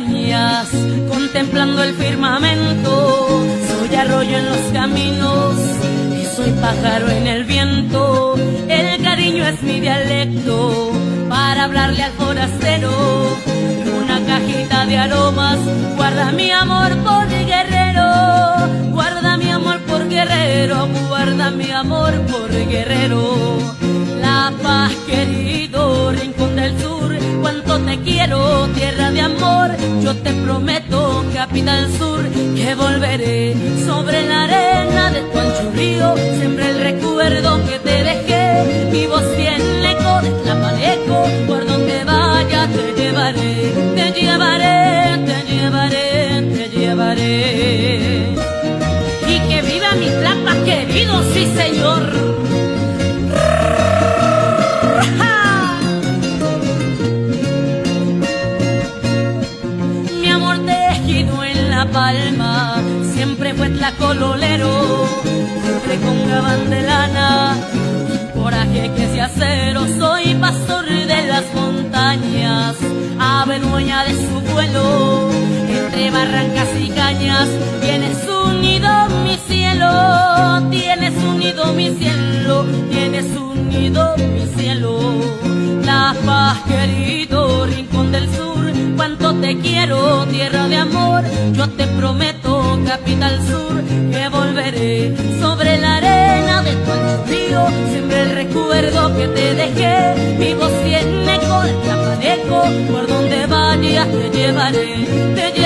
montañas, contemplando el firmamento. Soy arroyo en los caminos y soy pájaro en el viento. El cariño es mi dialecto para hablarle al forastero. Una cajita de aromas, guarda mi amor por guerrero. Guarda mi amor por guerrero, guarda mi amor por guerrero. La Paz, querido rincón del sur, cuánto te quiero, tierra de amor. Yo te prometo, capital sur, que volveré sobre la arena de tu ancho río. Siempre el recuerdo que te dejé, mi voz tiene eco de Tlapaneco. Por donde vaya te llevaré, te llevaré, te llevaré, te llevaré. Y que viva mi Tlapa, querido, sí señor. Palma, siempre fue tlacololero, siempre con gabán de lana, coraje que sea acero. Soy pastor de las montañas, ave dueña de su vuelo, entre barrancas y cañas. Tienes un nido mi cielo, tienes un nido mi cielo, tienes un nido mi cielo. La Paz, querido rincón del sur, cuánto te quiero, tierra de amor. Yo te prometo, capital sur, que volveré sobre la arena de tu ancho río. Siempre el recuerdo que te dejé, mi voz tiene eco del Tlapaneco. Por donde vayas te llevaré, te llevaré.